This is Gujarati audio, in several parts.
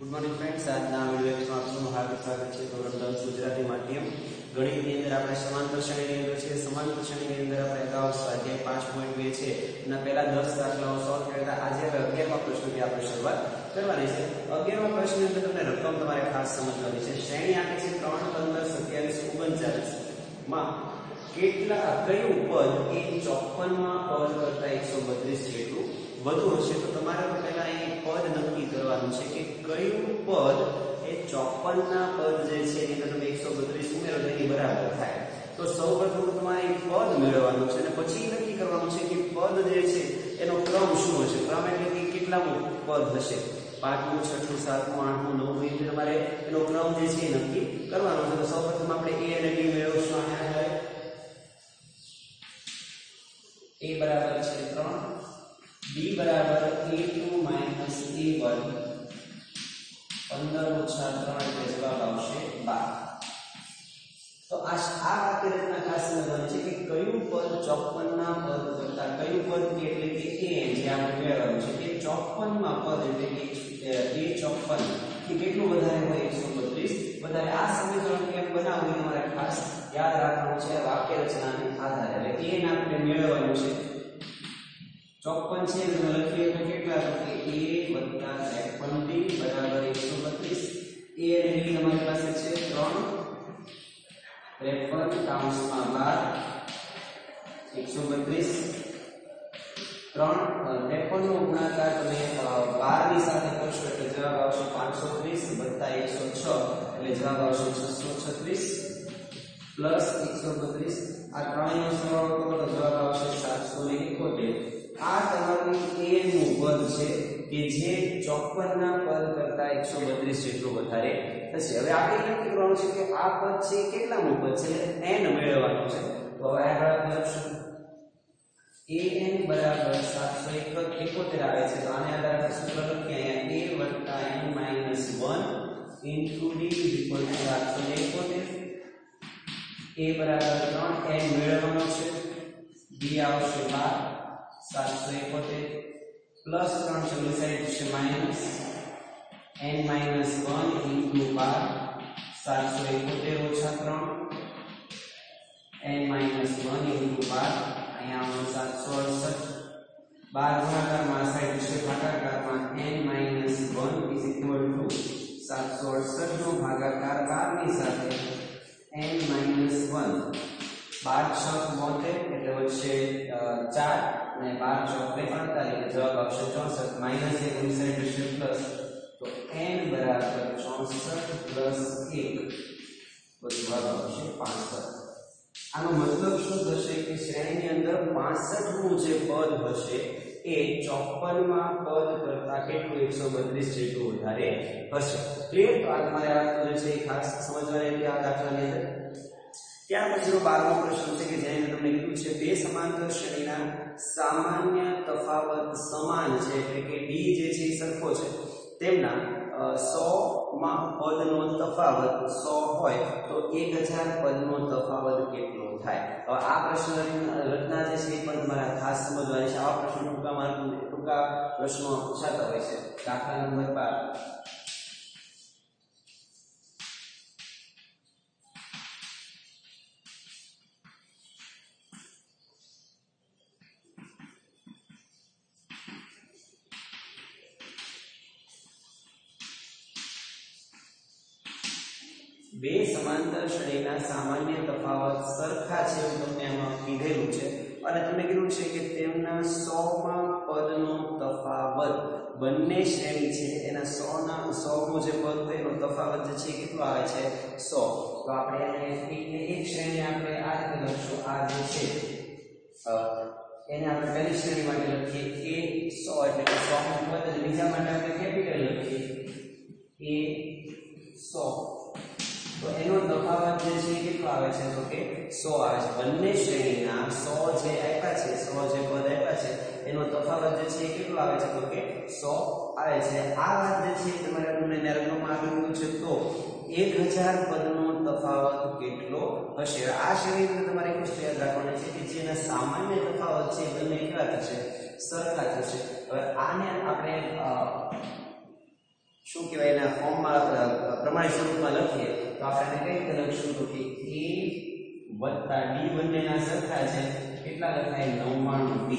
Good morning friends. आज वीडियो में आपનું હાર્દિક સ્વાગત છે। ધોરણ 10 ગુજરાતી માધ્યમ ગણિતની અંદર આપણે સમાંતર શ્રેણીની અંદર છે। સમાંતર શ્રેણીની અંદર આપણે અગાઉ સ્વાધ્યાય 5.2 છે એના પહેલા 10 દાખલાઓ સોલ્વ કર્યા હતા। આજે 11મા પ્રશ્નથી આપણે શરૂઆત કરવાની છે। 11મા પ્રશ્નની અંદર તમને રકમ તમારે ખાસ સમજવાની છે। શ્રેણી આપી છે 3, 15, 27, 39 માં કેટલા કયું પદ એ 54 માં પદ કરતા 132 જેટલું વધુ હશે। તો તમારે તો પહેલા અહીં પદ નક્કી કરવાનું છે કે કયું પદ એ 54 ના પદ જે છે એની અંદર તમે 132 ઉમેરો તો એની બરાબર થાય। તો સૌપ્રથમ તો તમારે પદ મેળવવાનું છે અને પછી નક્કી કરવાનું છે કે પદ જે છે એનો ક્રમ શું હશે। ક્રમ એટલે કે કેટલામું પદ હશે, 5મું, 6મું, 7મું, 8મું, 9મું, એટલે તમારે એનો ક્રમ જે છે એ નક્કી કરવાનો છે। તો સૌપ્રથમ આપણે a અને b મેળવશું। આને a બરાબર છે 3, b બરાબર a2 - a1, 15 - 3 એટલે જવાબ આવશે 12। તો આ વાક્ય રચના ખાસ સમજવાની છે કે કયું પદ 54 ના પદ કરતા કયું પદ એટલે કે a જે આપણે મેળવવાનું છે કે 54 માં પદ એટલે કે a54 કે કેટલું વધારે હોય 132 વધારે। આ સમીકરણ કેમ બનાવવું તમારે ખાસ યાદ રાખવાનું છે વાક્ય રચનાને આધારે। એટલે a ને આપણે મેળવવાનું છે 54 છે એટલે લખીએ તો કેટલા થશે a + 53b બરાબર 132। a અને b તમારી પાસે છે 3, 53 કૌંસમાં 12, 132 53 નો ગુણાકાર તમે 12 ની સાથે કરશો એટલે જવાબ આવશે 530 + 106 એટલે જવાબ આવશે 636 પ્લસ 132। આ ત્રણેયનો સરવાળો કરો તો જવાબ આવશે 771। આ તમારું a નું પદ છે કે જે 54 ના પદ કરતા 132 જેટલું વધારે થશે। હવે આપણે નક્કી કરવાનું છે કે આ પદ છે કેટલામું પદ છે, n મેળવવાનું છે। તો હવે આગળ લખશું an બરાબર 771 આવે છે। તો આને આધારે સૂત્ર લખીએ અહીંયા a + n - 1 * d = 771। a બરાબર 3, n મેળવવાનો છે, d આવશે 12, 771 પ્લસ 3 ચલો સાઈડ છે માઈનસ n - 1 * 12, 771 ઓછા 3 n - 1 * 12 અહીંયા આવશે 768। 12 ગુણાકારમાં સાઈડ છે ભાગાકારમાં n - 1 = 768 નો ભાગાકાર 12 ની સાથે n - 1 12 * 6 = 72 એટલે વચ્ચે 4 અને 12 * 4 = 48 જવાબ આવશે 64 માઈનસ 1 ની સાઈડ છે પ્લસ। તો n બરાબર 64 પ્લસ 1 તો જવાબ આવશે 65। આનો મતલબ શું થશે કે શ્રેણીની અંદર 65મું જે પદ હશે એ 54 માં પદ કરતા કેટલું 132 જેટલું વધારે હશે। ક્લિયર? તો આ તમારે આ જે છે એ ખાસ સમજવાની છે આ દાખલાની અંદર। ત્યાર પછીનો 12મો પ્રશ્ન છે કે જેને તમને કીધું છે બે સમાંતર શ્રેણીના સામાન્ય તફાવત સમાન છે એટલે કે d જે છે એ સરખો છે, તેમના 100 માં પદનો તફાવત 100 હોય તો 1000 પદનો તફાવત કેટલો થાય। હવે આ પ્રશ્ન રચના જે છે એ પણ તમારે ખાસ સમજવાની છે। આવા પ્રશ્નો ટૂંકા પ્રશ્નો પૂછાતા હોય છે। દાખલા નંબર 12 બે સમાંતર શ્રેણીના સામાન્ય તફાવત સરખા છે એવું તમને આમાં કીધેલું છે અને તમને કીધું છે કે તેમના 100 માં પદનો તફાવત બંને શ્રેણી છે એના 100 જે પદ હોય એનો તફાવત જે છે કેટલો આવે છે 100। તો આપણે એક શ્રેણી આપણે આ રીતે લખશું, આ જે છે એને આપણે પહેલી શ્રેણી માટે લખીએ a 100 એટલે કે 100 નું પદ, અને બીજા માટે આપણે કેપિટલ લખીએ a 100। તો એનો તફાવત જે છે કેટલો આવે છે તો કે 100 આવે છે। બંને શ્રેણીના 100 જે આપ્યા છે 100 જે પદ આપ્યા છે એનો તફાવત જે છે કેટલો આવે છે તો કે 100 આવે છે। આ વાત જે છે તમારે તમને રકમમાં આપેલું છે તો 1000 પદનો તફાવત કેટલો હશે। આ શ્રેણીને તમારે એક વસ્તુ યાદ રાખવાની છે કે જેના સામાન્ય તફાવત છે બંને કેવા થશે સરખા થશે। હવે આને આપણે શું કહેવાય એના ફોર્મમાં પ્રમાણિત સ્વરૂપમાં લખીએ તો આપણે કઈ રીતે લખશું તો કે a વત્તા d બંનેના સરખા છે કેટલા લખાય 99d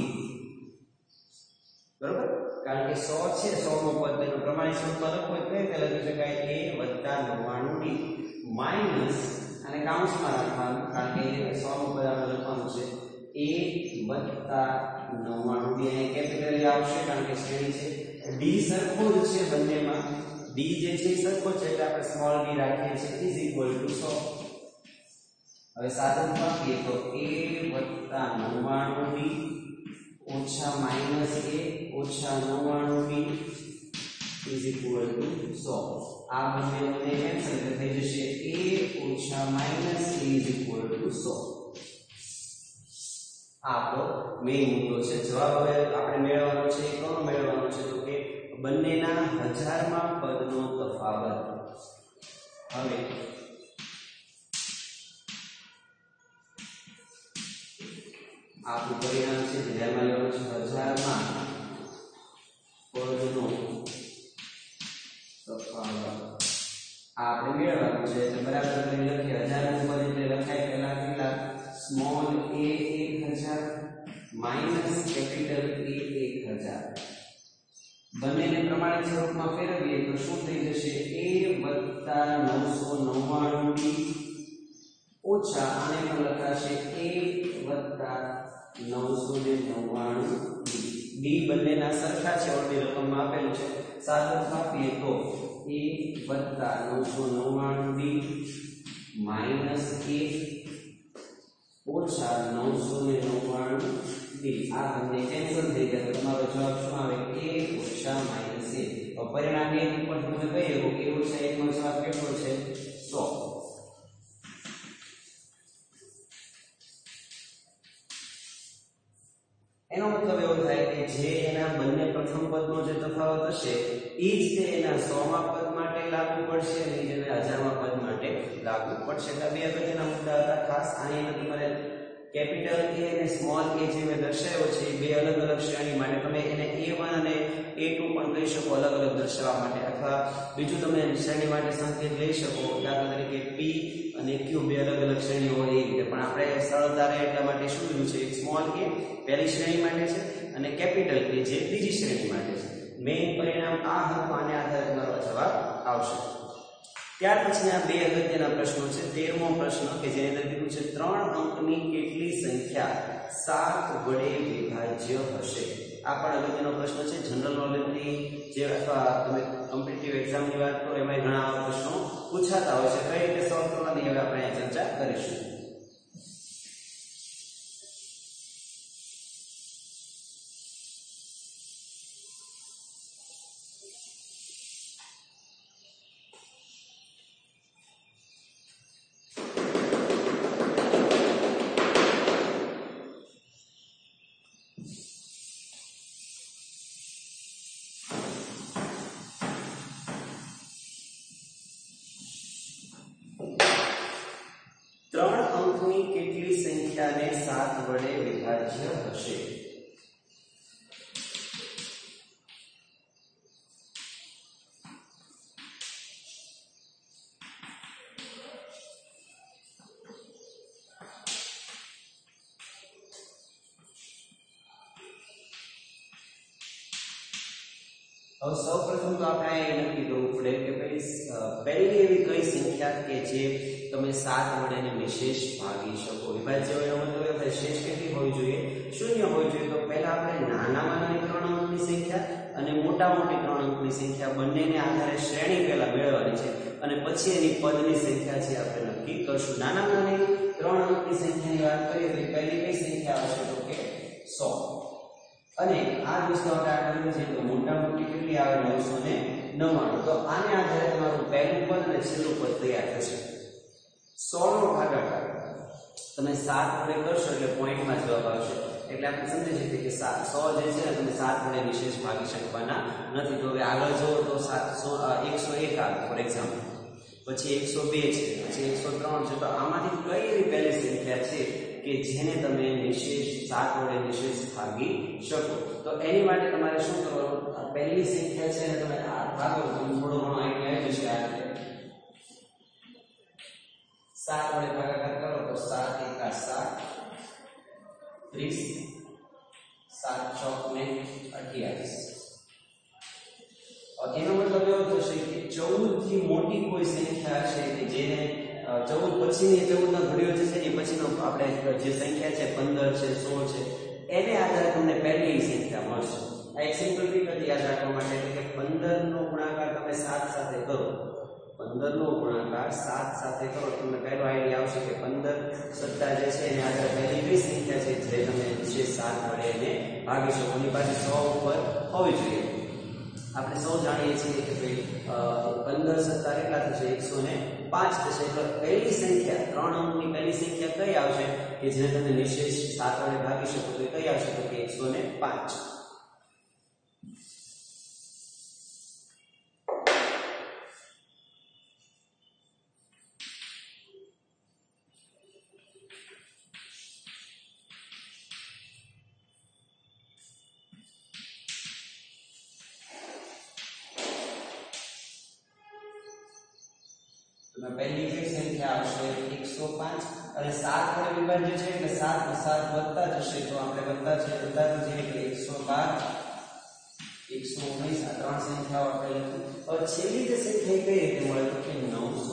બરોબર કારણ કે 100 છે 100 નું પદ તેનું પ્રમાણિત સ્વરૂપમાં લખવું હોય તો કઈ રીતે લખી શકાય a વત્તા 99d માઈનસ અને કાઉન્સમાં રાખવાનું કારણ કે 100 નું પદ આપણે લખવાનું છે a વત્તા 99d અહીં કેપિટલી આવશે કારણ કે શ્રેણી છે d સરખો જ છે બંનેમાં d જે છે સરખો છે એટલે આપણે સ્મોલ d રાખીએ છીએ ઇઝ ઇક્વલ ટુ 100 હવે સાદું લખીએ તો a વત્તા 99d ઓછા માઈનસ a ઓછા 99d ઇઝ ઇક્વલ ટુ 100 આ બંને કેન્સલ થઈ જશે a ઓછા minus a is equal to 100 આપણો મેઇન મુદ્દો છે જવાબ હવે આપણે મેળવવાનો છે કોનો મેળવવાનો છે તો કે બંનેના હજારમાં પદનો તફાવત હવે આપણું પરિણામ છે ધ્યાનમાં લેવાનું છે હજારમાં પદનો તફાવત આપણે મેળવવાનું છે એટલે બરાબર કરી લખીએ હજારનું પદ એટલે લખાય પહેલા કેટલા small a 1000 minus capital A 1000 બંનેને પ્રમાણિત સ્વરૂપમાં ફેરવીએ તો શું થઈ જશે a 999d ઓછા આને પણ લખાશે a 999d d બંનેના સરખા છે ઓર્ડી રકમમાં આપેલું છે સાદું આપીએ તો a 999d માઈનસ a ઓછા 999d આ બંને કેન્સલ થઈ ગયા તો તમારો જવાબ શું આવે a ઓછા માઈનસ a તો પરિણામ એ ઉપર તમે કહીએ કે a ઓછા 1 નો જવાબ કેટલો છે 100 એનો મતલબ એવો થાય કે જે એના બંને પ્રથમ પદનો જે તફાવત હશે એ જ તે એના 100માં પદ માટે લાગુ પડશે અને જેના 1000માં પદ માટે લાગુ પડશે એટલે બે અગત્યના મુદ્દા હતા ખાસ આની અંદર તમારે કેપિટલ A અને સ્મોલ a જે મેં દર્શાવ્યો છે એ બે અલગ અલગ શ્રેણી માટે તમે એને A1 અને A2 પણ કહી શકો અલગ અલગ દર્શાવવા માટે અથવા બીજું તમે શ્રેણી માટે સંકેત લઈ શકો દાખલા તરીકે P અને Q બે અલગ અલગ શ્રેણીઓ હોય એ રીતે પણ આપણે સરળતા રહે એટલા માટે શું લીધું છે સ્મોલ a પહેલી શ્રેણી માટે છે અને કેપિટલ A જે બીજી શ્રેણી માટે છે મેઇન પરિણામ આ હતું આને આધારે તમારો જવાબ આવશે ત્યાર પછી આ બે અગત્યના પ્રશ્નો છે 13મો પ્રશ્ન કે જેની અંદર કીધું છે 3 અંકની કેટલી સંખ્યા 7 વડે વિભાજ્ય હશે આ પણ અગત્યનો પ્રશ્ન છે જનરલ નોલેજની જે અથવા તમે કોમ્પિટિટિવ એક્ઝામની વાત કરો એમાં ઘણા પ્રશ્નો પૂછાતા હોય છે કઈ રીતે સોલ્વ કરવાની હવે આપણે ચર્ચા કરીશું કેટલી સંખ્યાને 7 વડે વિભાજ્ય હશે હવે સૌપ્રથમ તો આપણે એ નક્કી કરવું પડે કે પહેલી એવી કઈ સંખ્યા કે જે તમે 7 વડે ને નિશેષ ભાગી શકો વિભાજ્ય એનો મતલબ એ શેષ કેટલી હોવી જોઈએ શૂન્ય હોવી જોઈએ તો પહેલા આપણે નાનામાં નાની 3 અંકની સંખ્યા અને મોટા મોટી 3 અંકની સંખ્યા બંનેને આધારે શ્રેણી પહેલા મેળવવાની છે અને પછી એની પદની સંખ્યા છે આપણે નક્કી કરશું નાનામાં નાની 3 અંકની સંખ્યાની વાત કરીએ તો પહેલી કઈ સંખ્યા આવશે તો કે 100 અને આ વસ્તુ આપણે આગળ છે તો મોટા મોટી કેટલી આવે 999 તો આને આધારે તમારું પહેલું પદ અને છેલ્લું પદ તૈયાર થશે 100 નો ભાગાકાર તમે 7 વડે કરશો એટલે પોઈન્ટમાં જવાબ આવશે એટલે આપણે સમજી શકીએ કે 100 જે છે ને તમે 7 વડે વિશેષ ભાગી શકવાના નથી તો હવે આગળ જો તો 101 આવે ફોર એક્ઝામ્પલ પછી 102 છે પછી 103 છે તો આમાંથી કઈ એવી પહેલી સંખ્યા છે કે જેને તમે નિશેષ 7 વડે નિશેષ ભાગી શકો. તો એની માટે તમારે શું કરવાનું, આ પહેલી સંખ્યા છે ને તમે આ ભાગો, તમને થોડો ઘણો આઈડિયા આવી જશે. આ રીતે 7 વડે ભાગાકાર કરો તો 7 એકા 7 30, 7 ચોક ને 28. એનો મતલબ એવો થશે કે 14 થી મોટી કોઈ સંખ્યા છે કે જેને 14 પછીની 14 ના ઘડીઓ જે છે એ પછીનો આપણે જે સંખ્યા છે 15 છે 16 છે એને આધારે તમને પહેલી સંખ્યા મળશે. આ એક સિમ્પલ ટ્રીક હતી યાદ રાખવા માટે કે 15 નો ગુણાકાર તમે 7 સાથે કરો, 15 નો ગુણાકાર 7 સાથે કરો, તમને પહેલો આઈડિયા આવશે કે 15 સત્તા જે છે એને આધારે પહેલી કઈ સંખ્યા છે જે તમે જે 7 વડે એને ભાગી શકો. એની પાસે 100 ઉપર હોવી જોઈએ. આપણે સૌ જાણીએ છીએ કે ભાઈ 15 સત્તા કેટલા થશે, 105 થશે. એટલે પહેલી સંખ્યા 3 અંકની પહેલી સંખ્યા કઈ આવશે કે જેને તમે નિશેષ 7 વડે ભાગી શકો તો કઈ આવશે તો કે 105. પહેલી કઈ સંખ્યા આવશે 105 અને 7 વડે વિભાજ્ય છે એટલે 7 ને 7 વધતા જશે તો આપણે વધતા છે વધતા જઈએ એટલે 112 119 આ ત્રણ સંખ્યાઓ આપણે લખી. હવે છેલ્લી જે સંખ્યા કઈ રીતે મળે તો કે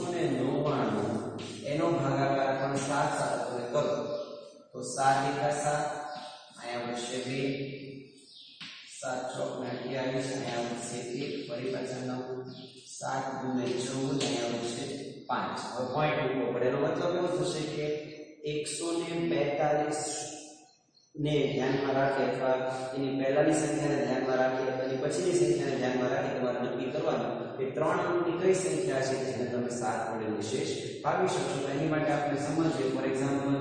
999 એનો ભાગાકાર પણ 7 સાથે કરો તો 7 એકા 7 અહીંયા વધશે 2, 7 ચોક ને 28 અહીંયા વધશે 1, ફરી પાછા 9, 7 ગુણ્યા 14 અહીંયા વધશે 5. હવે પોઈન્ટ મૂકવો પડે. એનો મતલબ એવો થશે કે 142 ને ધ્યાનમાં રાખી અથવા એની પહેલાની સંખ્યાને ધ્યાનમાં રાખી અથવા એની પછીની સંખ્યાને ધ્યાનમાં રાખી તમારે નક્કી કરવાનું કે 3 અંકની કઈ સંખ્યા છે જેને તમે 7 વડે નિશેષ ભાગી શકશો. તો એની માટે આપણે સમજીએ. ફોર એક્ઝામ્પલ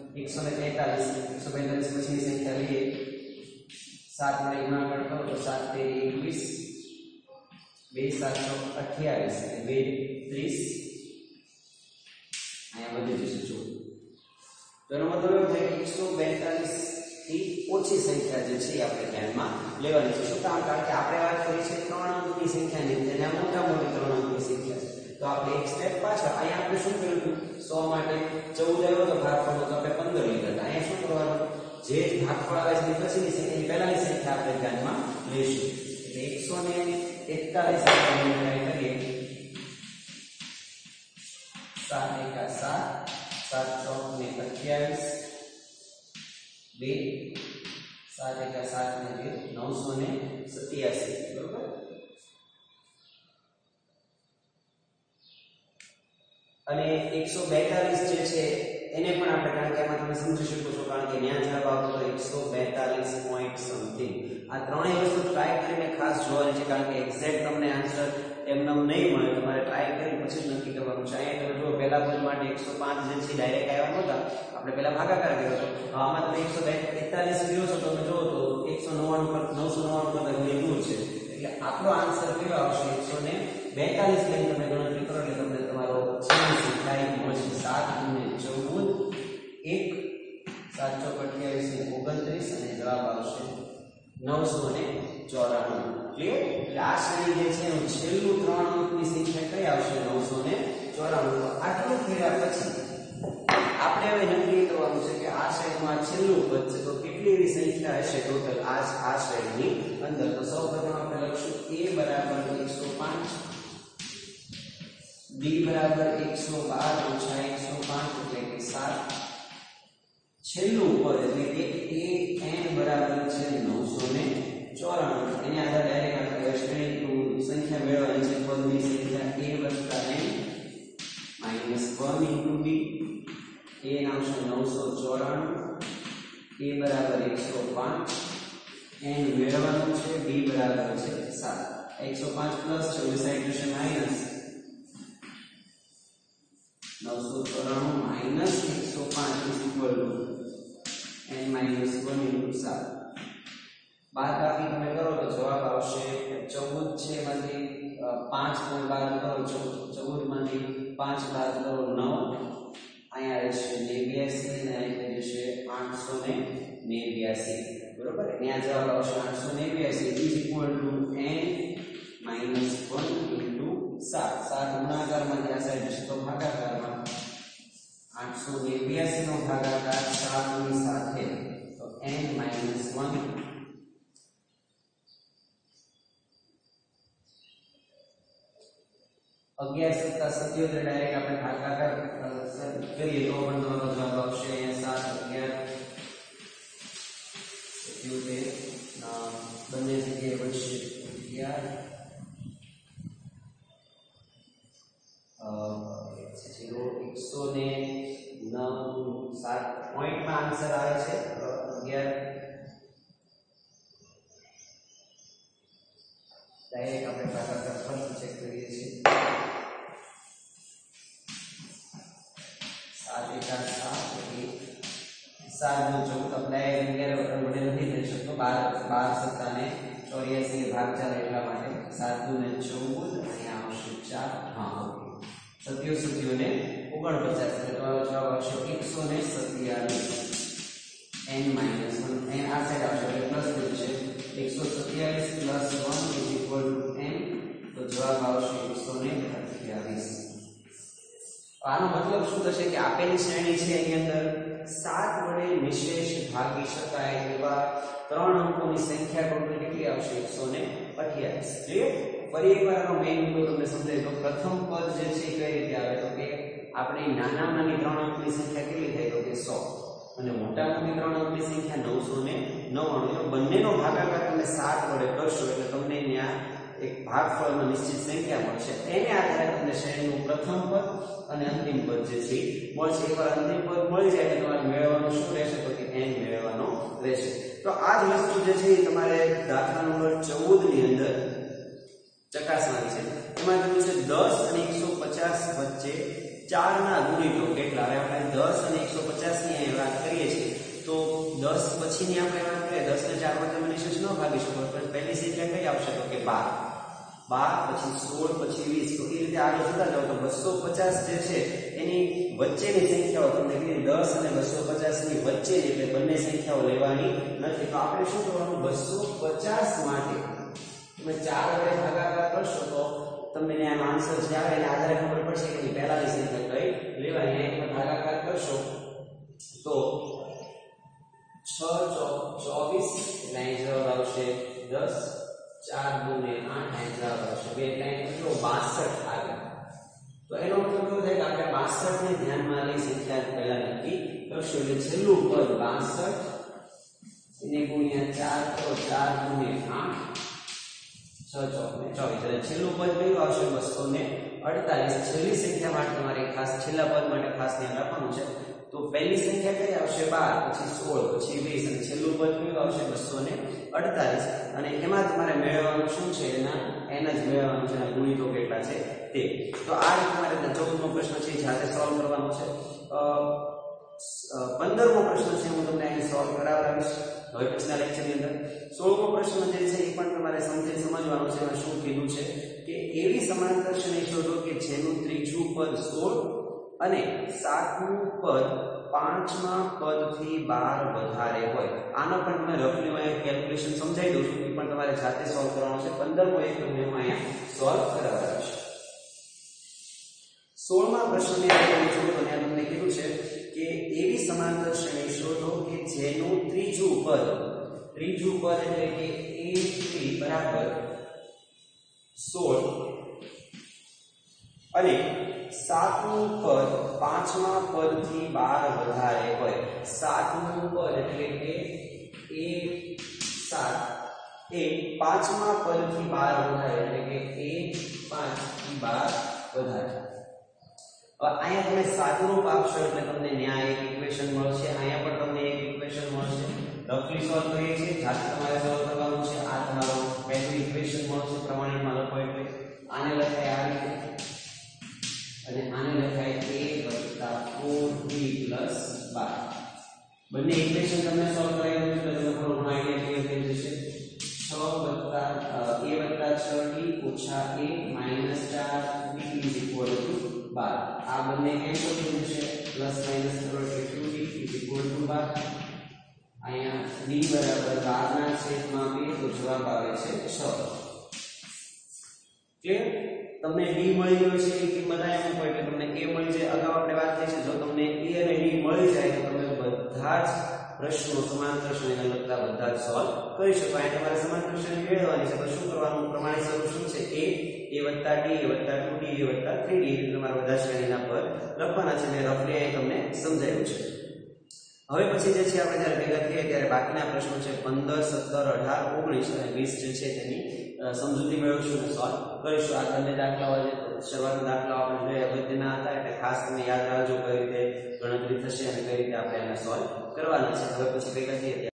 142 પછીની સંખ્યા લઈએ, 7 વડે ગુણાકાર કરો તો 7 તેરી 21, 2 7 28 2 30 અહીંયા બધી જશે. જો તો એનો મતલબ એવો થાય કે 142 થી ઓછી સંખ્યા જે છે આપણે ધ્યાનમાં લેવાની છે. શું કામ? કારણ કે આપણે વાત કરી છે 3 અંકની સંખ્યાની, તેના મોટા મોટી 3 અંકની સંખ્યા છે. તો આપણે એક સ્ટેપ પાછળ અહીંયા આપણે શું કર્યું હતું, 100 માટે 14 આવ્યો તો ભાગફળ તો આપણે 15 લીધા હતા. અહીંયા શું કરવાનું, જે ભાગફળ આવે છે પછીની સંખ્યાની પહેલાની સંખ્યા આપણે ધ્યાનમાં લઈશું. એટલે 141 કરીએ 7 એકા 7 7 ચોક ને 28 2 7 એકા 7 ને 2 987 બરોબર. અને 142 જે છે એને પણ આપણે, કારણ કે એમાં તમે સમજી શકો છો કારણ કે ન્યા જવાબ આવતો 142 પોઈન્ટ સમથિંગ. આ ત્રણેય વસ્તુ ટ્રાય કરીને ખાસ જોવાની છે કારણ કે એક્ઝેક્ટ તમને આન્સર એમને નહીં મળે, તમારે ટ્રાય કરી પછી જ નક્કી કરવાનું છે. અહીંયા તમે જો પહેલા પદ માટે 105 જે છે ડાયરેક્ટ આવ્યા નહોતા, આપણે પહેલા ભાગાકાર કર્યો હતો. આમાં તમે 142 કર્યો છો, તમે જો તો 999 કરતા ઘણી દૂર છે. એટલે આપણો આન્સર કયો આવશે 142 લઈને તમે ગણતરી કરો એટલે તમને તમારો છેલ્લી સંખ્યા મળશે 7 ગુણ્યા 14 1 7 ચોક 28 ને 29 અને જવાબ આવશે 994. ક્લિયર? એટલે આ શ્રેણી જે છે એનું છેલ્લું 3 અંકની સંખ્યા કઈ આવશે 994. તો આટલું કર્યા પછી આપણે હવે નક્કી કરવાનું છે કે આ શ્રેણીમાં છેલ્લું પદ છે તો કેટલી એવી સંખ્યા હશે ટોટલ આ શ્રેણીની અંદર. તો સૌપ્રથમ આપણે લખશું a બરાબર 105, b બરાબર 112 ઓછા 105 એટલે કે 7. છેલ્લું પદ એટલે કે a n બરાબર છે 994. એની આધારે ડાયરેક્ટ આપણે શ્રેણી સંખ્યા મેળવવાની છે. પદની સંખ્યા a વત્તા n minus 1 into b. a આવશે 994, a બરાબર 105, n મેળવવાનું છે, b બરાબર છે 7. 105 પ્લસ 24 જશે minus 994 minus 105 is equal to n minus 1 into 7. બાદબાકી તમે કરો તો જવાબ આવશે 14 છે એમાંથી 5 પણ બાદ કરો, 14 માંથી 5 બાદ કરો 9, અહીંયા રહેશે 82 અને અહીં જશે બરોબર અને આ જવાબ આવશે 889 is equal to n minus 1 into 7 7 ગુણાકારમાંથી આ સાઈડ જશે તો ભાગાકારમાં 889 નો ભાગાકાર 7 ની સાથે તો n માઈનસ 1 11 સત્તા 77 ડાયરેક્ટ આપણે ભાગાકાર કરીએ તો પણ તમારો જવાબ આવશે 7 11 બંને જગ્યાએ બનશે 109 પોઈન્ટમાં આન્સર આવે છે 11 ડાયરેક્ટ આપણે ભાગાકાર ફરી ચેક કરીએ છીએ 7 નો ચોક અપ્લાય 11 વડે નથી થઈ શકતો 12 સત્તા ને 84 ને ભાગ ચાલે એટલા માટે 7 ને 14 અહીંયા આવશે 4 હા ઓકે 77 ને 49 એટલે તમારો જવાબ આવશે 127 n માઈનસ 1 n આ સાઈડ આવશે એટલે પ્લસ થઈ જશે 127 plus 1 is equal to n તો જવાબ આવશે 128 આનો મતલબ શું થશે કે આપેલી શ્રેણી છે એની અંદર 7 વડે નિશેષ ભાગી શકાય એવા 3 અંકોની સંખ્યા ટોટલ કેટલી આવશે 128 ક્લિયર ફરી એકવાર આનો મેઈન મુદ્દો તમને સમજાય તો પ્રથમ પદ જે છે કઈ રીતે આવે તો કે આપણે નાનામાં નાની 3 અંકની સંખ્યા કેટલી થાય તો કે 100 અને મોટામાં મોટી 3 અંકની સંખ્યા 999 તો બંનેનો ભાગાકાર તમે 7 વડે કરશો એટલે તમને ત્યાં એક ભાગફળમાં નિશ્ચિત સંખ્યા મળશે એને આધારે તમને શ્રેણીનું પ્રથમ પદ અને અંતિમ પદ જે છે મળશે એકવાર અંતિમ પદ મળી જાય એટલે તમારે મેળવવાનું શું રહેશે તો કે n મેળવવાનો રહેશે તો આ જ વસ્તુ જે છે તમારે દાખલા નંબર 14 ની અંદર ચકાસવાની છે એમાં કીધું છે 10 અને 150 વચ્ચે 4 ના ગુણિતો કેટલા હવે આપણે 10 અને 150 ની વાત કરીએ છીએ તો 10 પછીની આપણે વાત કરીએ 10 ને 4 વડે તમે નિશેષ ન ભાગી શકો તો પહેલી સંખ્યા કઈ આવશે તો કે 12 પછી 16 પછી 20 તો એ રીતે આગળ જતા જાવ તો 250 જે છે એની વચ્ચેની સંખ્યાઓ તમને કીધી 10 અને 250 ની વચ્ચે એટલે બંને સંખ્યાઓ લેવાની નથી તો આપણે શું કરવાનું 250 માટે તમે 4 વડે ભાગાકાર કરશો તો તમને આનો આન્સર જે આવે એના આધારે ખબર પડશે કે પહેલાની સંખ્યા કઈ લેવાની એક ભાગાકાર કરશો તો 6 ચોક 24 એટલે અહીં જવાબ આવશે 10 4 દૂને 8 અહીં જવાબ આવશે બે ટાઈમ કેટલો 62 આવે તો એનો મતલબ એવો થાય કે આપણે 62 ને ધ્યાનમાં લઈ સંખ્યા પહેલા નક્કી કરશું એટલે છેલ્લું પદ 62 એને ગુણ્યા 4 તો 4 દૂને 8 6 ચોક ને 24 એટલે છેલ્લું પદ કયું આવશે 248 છેલ્લી સંખ્યા માટે તમારે ખાસ છેલ્લા પદ માટે ખાસ ધ્યાન રાખવાનું છે તો પહેલી સંખ્યા કઈ આવશે 12 પછી 16 પછી 20 અને છેલ્લું પદ કયું આવશે 248 અને એમાં તમારે મેળવવાનું શું છે એના જ મેળવવાનું છે એના ગુણિતો કેટલા છે તે તો આ રીતે તમારે 14મો પ્રશ્ન છે જાતે સોલ્વ કરવાનો છે 15મો પ્રશ્ન છે હું તમને અહીં સોલ્વ કરાવડાવીશ હવે પછીના લેક્ચરની અંદર 16મો પ્રશ્ન જે છે એ પણ તમારે સમજવાનો છે એમાં શું કીધું છે કે એવી સમાંતર શ્રેણી શોધો કે જેનું ત્રીજું પદ 16 અને 7મું પદ 5મા પદથી 12 વધારે હોય આનો પણ તમે રફલી માં કેલ્ક્યુલેશન સમજાવી દઉં છું એ પણ તમારે જાતે સોલ્વ કરવાનો છે 15મો એક તમને હું અહીંયા સોલ્વ કરાવડાવીશ 16મા પ્રશ્નની અંદર જો તમને કીધું છે કે એવી સમાંતર શ્રેણી શોધો કે જેનું ત્રીજું પદ એટલે કે a3 બરાબર 16 અને 7મું પદ 5મા પદથી 12 વધારે હોય 7મું પદ એટલે કે a7 એ 5મા પદથી 12 વધારે એટલે કે a5 થી 12 વધારે હવે અહીંયા તમે સાદુરૂપ આપશો એટલે તમને ન્યાય એક ઇક્વેશન મળશે અહીંયા પણ તમને એક ઇક્વેશન મળશે રફલી સોલ્વ કરીએ છીએ જાતે તમારે સોલ્વ કરવાનું છે આ તમારો પહેલું ઇક્વેશન મળશે પ્રમાણિતમાં લખો એટલે આને લખાય આ રીતે અને આને લખાય a + 4b + 12 બંને ઇક્વેશન તમને સોલ્વ કરાવી દઉં એટલે તમને થોડો ઘણો આઈડિયા ક્લિયર થઈ જશે 6 + a + 6d - a - 4b = 12 આ બંને કેન્સલ થઈ જશે +- કરો એટલે 2d = 12 અહીંયા d બરાબર 12 ના છેદમાં 2 તો જવાબ આવે છે 6 કે તમને d મળી ગયો છે એ કિંમત અહીંયા મૂકો એટલે તમને a મળી જાય અગાઉ આપણે વાત થઈ છે જો તમને a અને d મળી જાય તો તમે બધા જ પ્રશ્નો સમાંતર શ્રેણીને લગતા બધા જ સોલ્વ કરી શકો અહીંયા તમારે સમાંતર શ્રેણી મેળવવાની છે તો શું કરવાનું પ્રમાણિત સોલ્યુશન છે a + d + 2d + 3d એટલે તમારે બધા શ્રેણીના પર લખવાના છે મેં રફલી અહીં તમને સમજાવ્યું છે હવે પછી જે છે આપણે જ્યારે ભેગા થઈએ ત્યારે બાકીના પ્રશ્નો છે 15 17 18 19 અને 20 જે છે તેની સમજૂતી મેળવશું અને સોલ્વ કરીશું આ બંને દાખલાઓ જે શરૂઆતના દાખલાઓ આપણે જોયા અગત્યના હતા એટલે ખાસ તમે યાદ રાખજો કઈ રીતે ગણતરી થશે અને કઈ રીતે આપણે એને સોલ્વ કરવાના છે હવે પછી ભેગા થઈએ